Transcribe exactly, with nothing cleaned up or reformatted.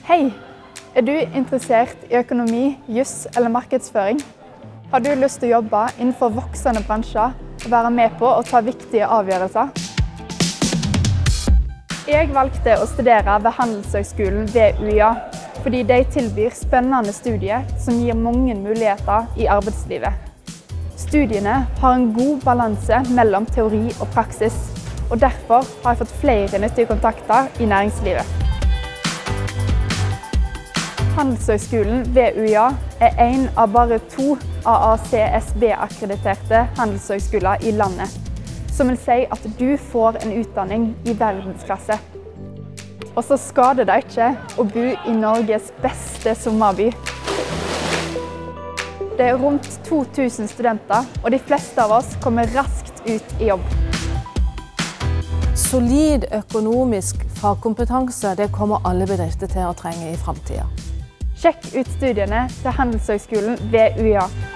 Hei! Er du interessert i økonomi, juss eller markedsføring? Har du lyst til å jobbe innenfor voksende bransjer og være med på å ta viktige avgjørelser? Jeg valgte å studere ved Handelshøyskolen ved U I A, fordi de tilbyr spennende studier som gir mange muligheter i arbeidslivet. Studiene har en god balanse mellom teori og praksis, og derfor har jeg fått flere nyttige kontakter i næringslivet. Handelshøyskolen ved U I A er en av bare to A A C S B-akkrediterte handelshøyskoler i landet, som vil si at du får en utdanning i verdensklasse. Og så skader det ikke å bo i Norges beste sommerby. Det er rundt to tusen studenter, og de fleste av oss kommer raskt ut i jobb. Solid økonomisk fagkompetanse det kommer alle bedrifter til å trenge i fremtiden. Sjekk ut studiene til Handelshøyskolen ved U I A.